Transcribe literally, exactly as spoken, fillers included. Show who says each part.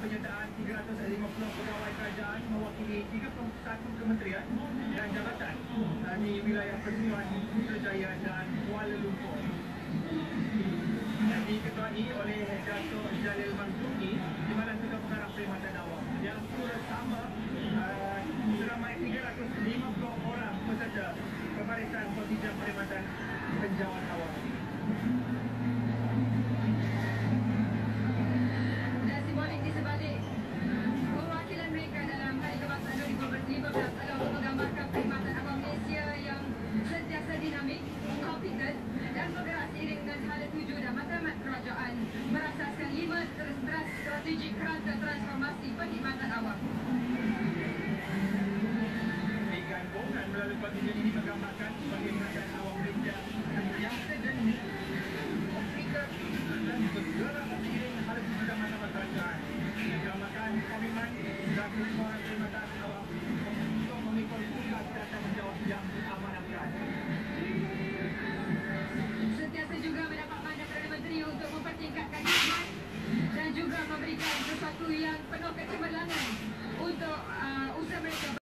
Speaker 1: penyertaan tiga ratus lima puluh pegawai kerajaan mewakili tiga puluh satu kementerian dan jabatan di wilayah Pertuan Putrajaya dan Kuala Lumpur. Yang diketuai oleh Dato' Jalil Mansuri di mana Tengah Pengarah Perkhidmatan Awam yang turut sama uh, seramai tiga ratus lima puluh orang peserta pembarisan kontijen perkhidmatan penjawat awam.
Speaker 2: Dan simbolik di sebalik perwakilan mereka dalam Hari Kebangsaan dua ribu lima belas adalah untuk menggambarkan perkhidmatan awam Malaysia yang sentiasa dinamik, kompeten dan bergerak seiring dengan hala tuju dan matlamat kerajaan merasaskan lima teras strategik kerangka transformasi perkhidmatan awam.
Speaker 1: Digandungkan melalui kontijen ini menggambarkan perkhidmatan awam Malaysia yang sejenis, komplikat dan bergerak seiring hala tuju dan matlamat kerajaan. Menggambarkan komitmen dan perkhidmatan perkhidmatan awam untuk memikul tugas dan tanggungjawab yang diamanatkan.
Speaker 2: Sentiasa juga mendapat mandat Perdana Menteri untuk mempertingkatkan khidmat dan juga memberikan sesuatu yang penuh kecemerlangan untuk uh, usaha mereka.